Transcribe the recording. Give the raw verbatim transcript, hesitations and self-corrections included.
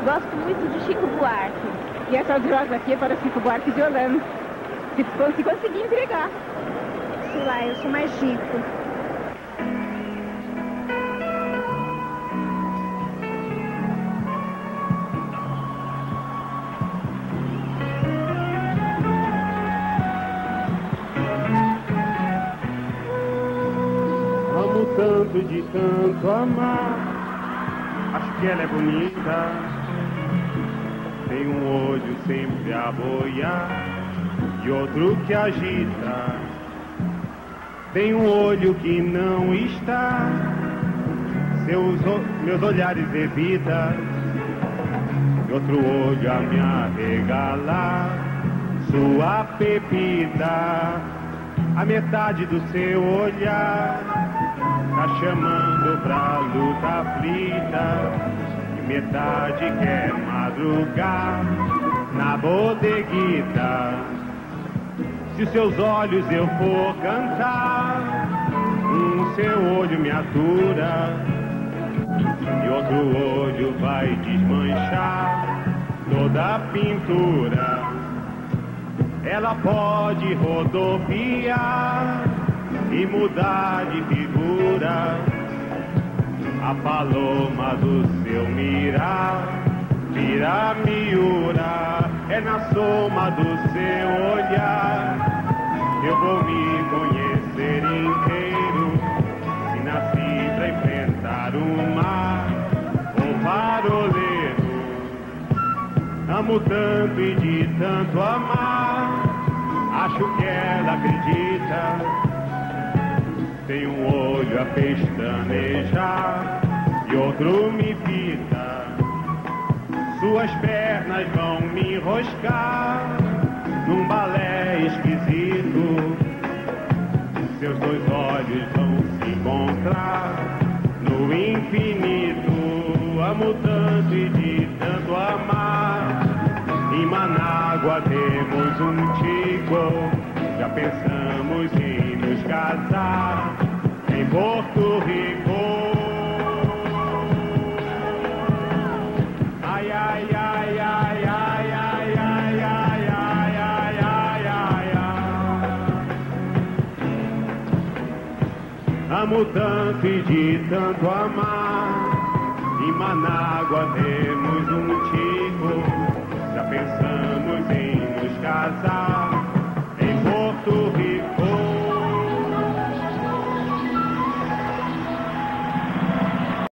Gosto muito de Chico Buarque. E essas rosas aqui é para Chico Buarque de Holanda. Se, se conseguir entregar. Sei lá, eu sou mais Chico. Amo tanto de tanto amar. Acho que ela é bonita. Tem um olho sempre a boiar e outro que agita. Tem um olho que não está, seus meus olhares evita. E outro olho a me arregalar, sua pepita. A metade do seu olhar tá chamando pra luta aflita. Metade quer madrugar na bodeguita. Se seus olhos eu for cantar, um seu olho me atura e outro olho vai desmanchar toda a pintura. Ela pode rodopiar e mudar de figura. A paloma do seu mirar vira miura. É na soma do seu olhar que eu vou me conhecer inteiro. Se nasci pra enfrentar o mar, o faroleiro. Amo tanto e de tanto amar, acho que ela acredita. Tem um olho a pestanejar e outro me fita. Suas pernas vão me enroscar num balé esquisito. Seus dois olhos vão se encontrar no infinito. Amo tanto e de tanto amar. Em Manágua temos um tico. Já pensamos em nos casar em Porto Rico. Ai, ai, ai, ai, ai, ai, ai, ai, ai, ai, ai, ai, ai. Amo tanto e de tanto amar. Em Manágua temos um tico. Já pensamos em nos casar